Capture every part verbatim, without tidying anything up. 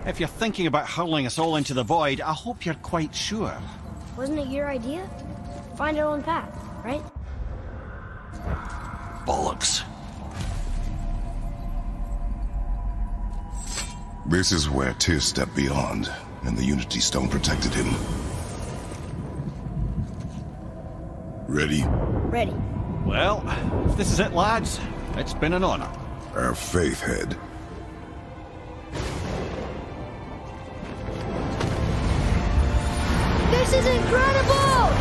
If you're thinking about hurling us all into the void, I hope you're quite sure. Wasn't it your idea? Find our own path, right? Bollocks. This is where Tyr stepped beyond, and the Unity Stone protected him. Ready? Ready. Well, if this is it, lads, it's been an honor. Our faith head. This is incredible!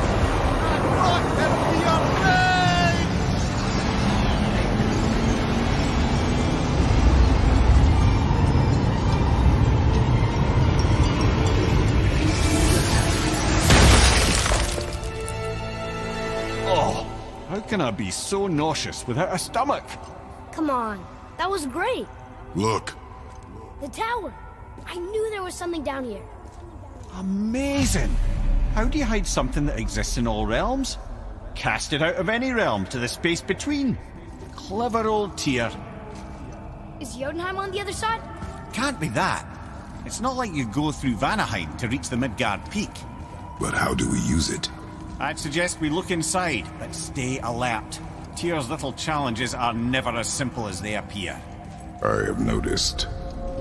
Oh, how can I be so nauseous without a stomach? Come on, that was great. Look. The tower. I knew there was something down here. Amazing! How do you hide something that exists in all realms? Cast it out of any realm to the space between. Clever old Tyr. Is Jotunheim on the other side? Can't be that. It's not like you go through Vanaheim to reach the Midgard Peak. But how do we use it? I'd suggest we look inside, but stay alert. Tyr's little challenges are never as simple as they appear. I have noticed.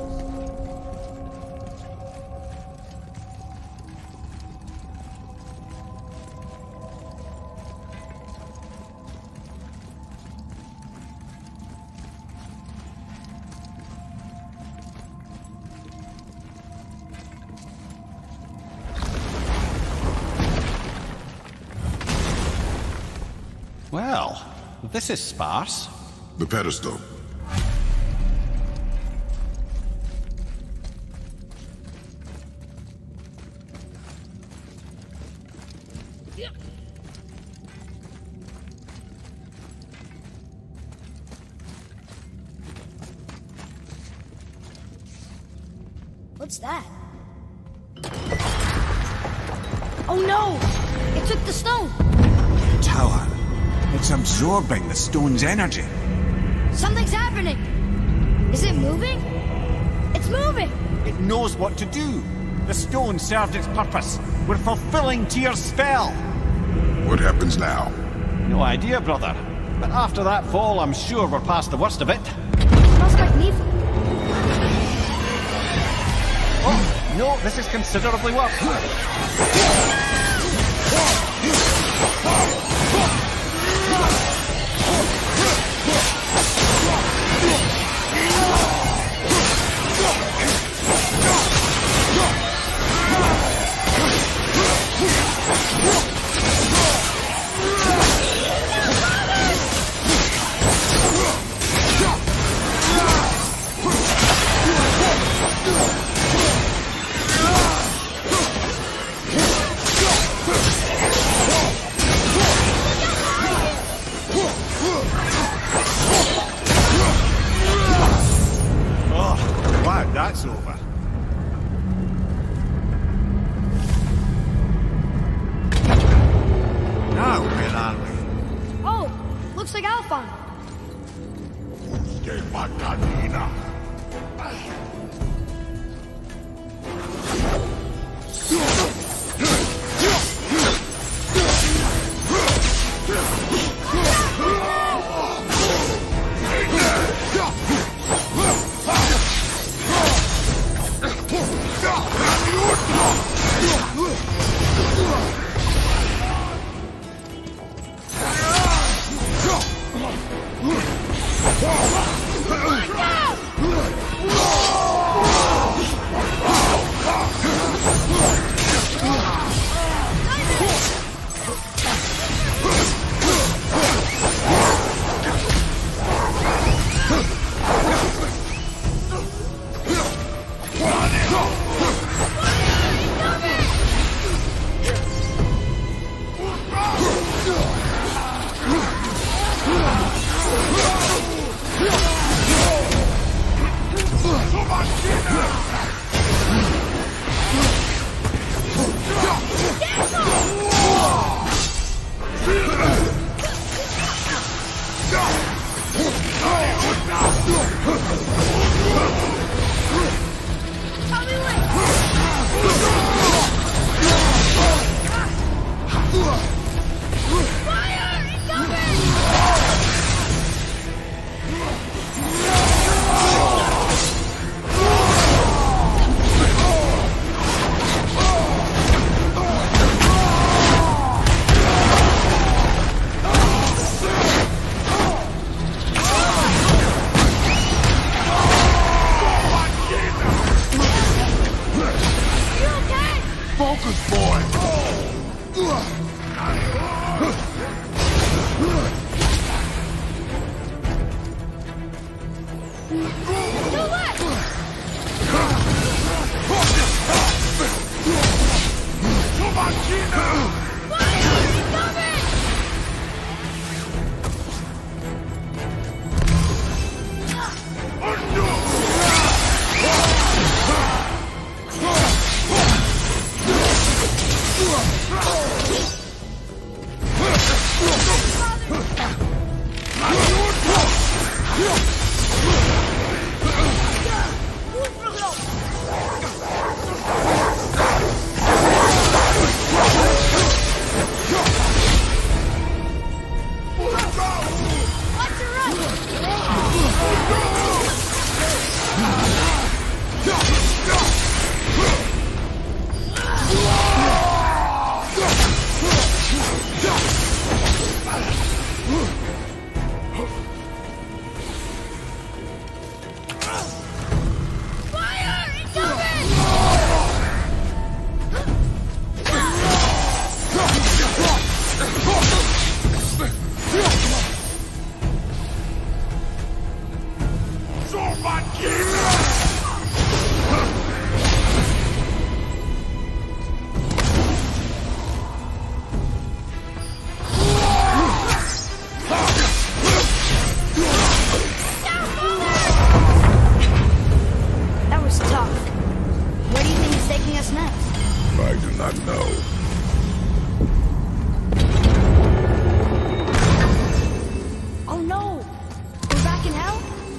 Well, this is sparse. The pedestal. What's that? Oh no! It took the stone! Tower. It's absorbing the stone's energy. Something's happening! Is it moving? It's moving! It knows what to do. The stone served its purpose. We're fulfilling Tyr's spell. What happens now? No idea, brother. But after that fall, I'm sure we're past the worst of it. Smells like Nephi. Oh, no, this is considerably worse. That's over. Now, where are we? Oh, looks like Alphon. Que patadina.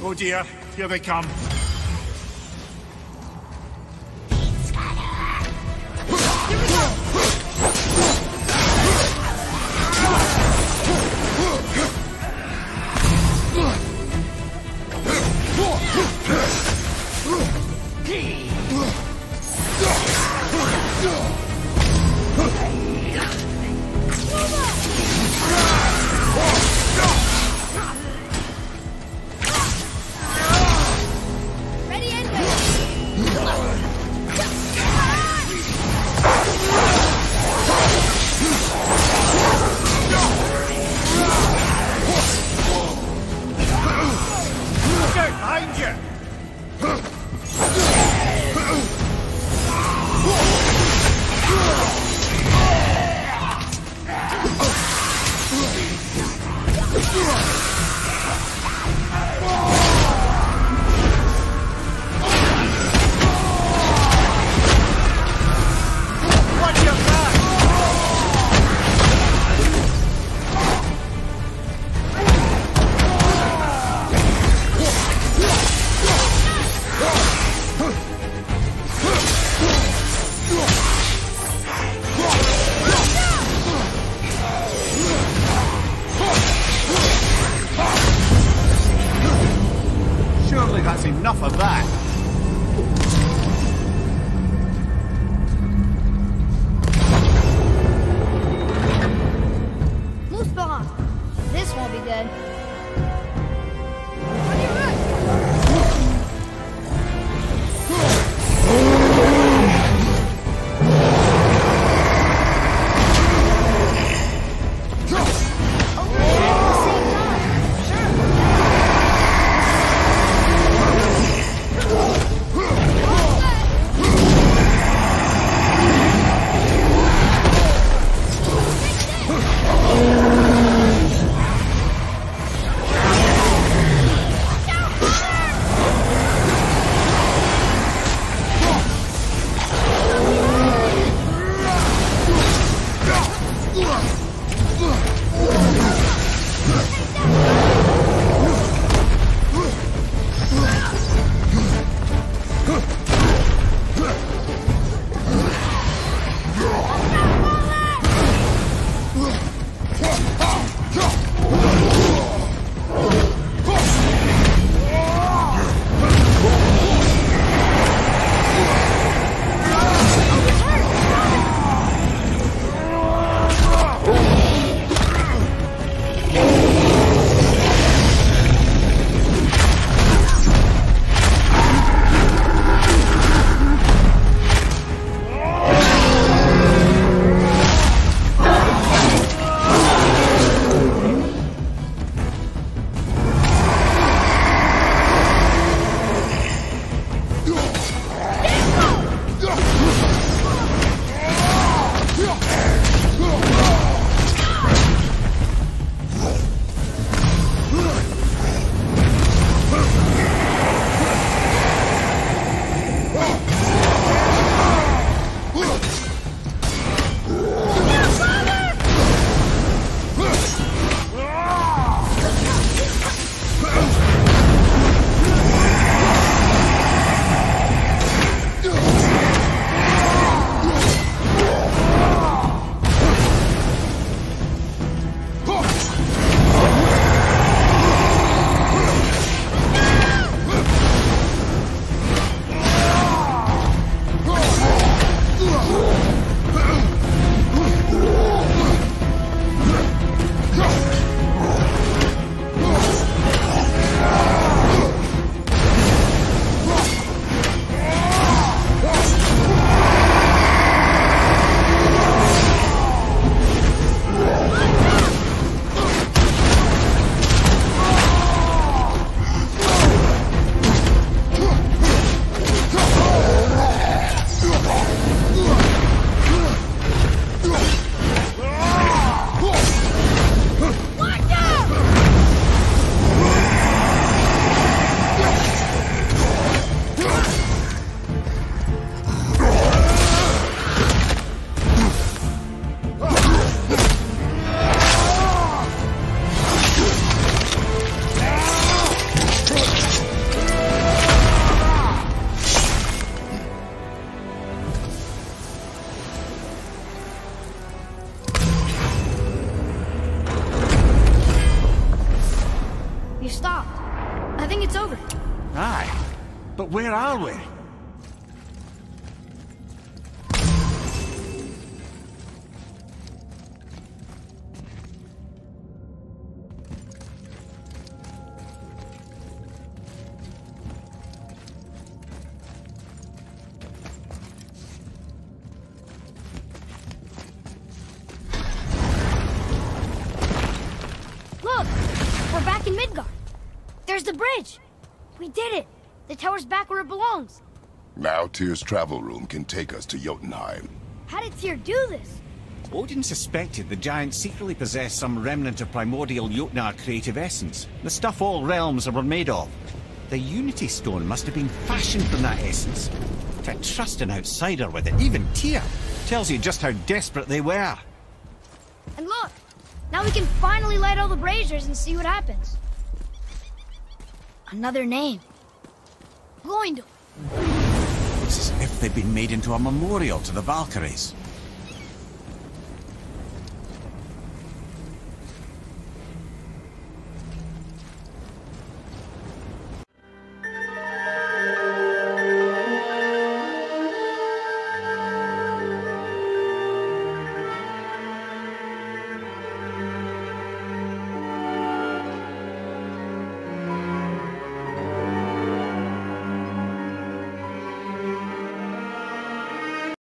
Oh dear, here they come. Ready and wait. Look out behind you! Watch your back! Surely that's enough of that. Muspelheim. This won't be good. On your right. think it's over. Aye. But where are we? Look! We're back in Midgard. There's the bridge. We did it. The tower's back where it belongs. Now Tyr's travel room can take us to Jotunheim. How did Tyr do this? Odin suspected the giants secretly possessed some remnant of primordial Jotnar creative essence, the stuff all realms were made of. The Unity Stone must have been fashioned from that essence. To trust an outsider with it, even Tyr, tells you just how desperate they were. And look! Now we can finally light all the braziers and see what happens. Another name. Gloindel. It's as if they'd been made into a memorial to the Valkyries.